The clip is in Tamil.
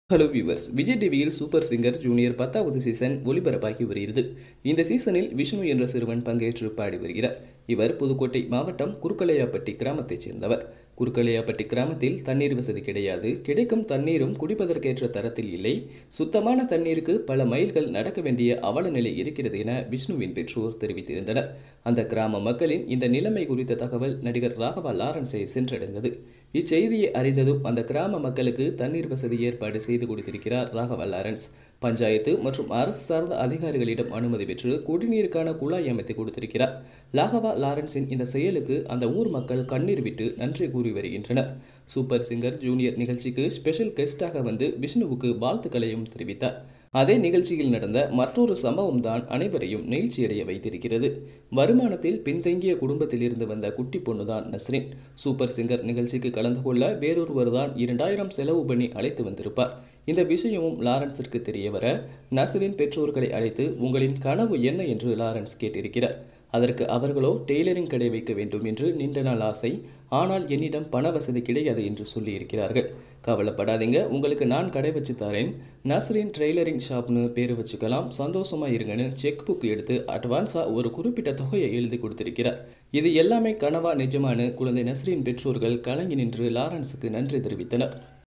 ஹலோ வியூவர்ஸ், விஜய் டிவியில் சூப்பர் சிங்கர் ஜூனியர் 10வது சீசன் ஒளிபரப்பாகி வருகிறது. இந்த சீசனில் விஷ்ணு என்ற சிறுவன் பங்கேற்று பாடி வருகிறார். இவர் புதுக்கோட்டை மாவட்டம் குறுக்கலையாப்பட்டி கிராமத்தைச் சேர்ந்தவர். குறுக்கலையாப்பட்டி கிராமத்தில் தண்ணீர் வசதி கிடையாது. கிடைக்கும் தண்ணீரும் குடிப்பதற்கேற்ற தரத்தில் இல்லை. சுத்தமான தண்ணீருக்கு பல மைல்கள் நடக்க வேண்டிய அவல நிலை இருக்கிறது என விஷ்ணுவின் பெற்றோர் தெரிவித்திருந்தனர். அந்த கிராம மக்களின் இந்த நிலைமை குறித்த தகவல் நடிகர் ராகவா லாரன்ஸை சென்றடைந்தது. இச்செய்தியை அறிந்ததும் அந்த கிராம மக்களுக்கு தண்ணீர் வசதி ஏற்பாடு செய்து கொடுத்திருக்கிறார் ராகவா லாரன்ஸ். பஞ்சாயத்து மற்றும் அரசு சார்ந்த அதிகாரிகளிடம் அனுமதி பெற்று குடிநீருக்கான குழாய் அமைத்து கொடுத்திருக்கிறார். ராகவா லாரன்ஸின் இந்த செயலுக்கு அந்த ஊர் மக்கள் கண்ணீர் விட்டு நன்றி கூறி வருகின்றனர். சூப்பர் சிங்கர் ஜூனியர் நிகழ்ச்சிக்கு ஸ்பெஷல் கெஸ்டாக வந்து விஷ்ணுவுக்கு வாழ்த்துக்களையும் தெரிவித்தார். அதே நிகழ்ச்சியில் நடந்த மற்றொரு சம்பவம் தான் அனைவரையும் நெகிழ்ச்சியடைய வைத்திருக்கிறது. வருமானத்தில் பின்தங்கிய குடும்பத்தில் இருந்து வந்த குட்டி பொண்ணுதான் நஸ்ரின். சூப்பர் சிங்கர் நிகழ்ச்சிக்கு கலந்து கொள்ள வேறொருவர் தான் 2000 செலவு பண்ணி அழைத்து வந்திருப்பார். இந்த விஷயமும் லாரன்ஸிற்கு தெரிய வர நஸ்ரின் பெற்றோர்களை அழைத்து உங்களின் கனவு என்ன என்று லாரன்ஸ் கேட்டிருக்கிறார். அதற்கு அவர்களோ டெய்லரிங் கடை வைக்க வேண்டும் என்று நீண்ட நாள் ஆசை, ஆனால் என்னிடம் பண வசதி கிடையாது என்று சொல்லியிருக்கிறார்கள். கவலைப்படாதீங்க, உங்களுக்கு நான் கடை வச்சு தரேன். நஸ்ரின் டெய்லரிங் ஷாப்னு பேர் வச்சுக்கலாம், சந்தோஷமா இருங்கன்னு செக் புக் எடுத்து அட்வான்ஸா ஒரு குறிப்பிட்ட தொகையை எழுதி கொடுத்திருக்கிறார். இது எல்லாமே கனவா நிஜமானு குழந்தை நஸ்ரின் பெற்றோர்கள் கலங்கி நின்று லாரன்ஸுக்கு நன்றி தெரிவித்தனர்.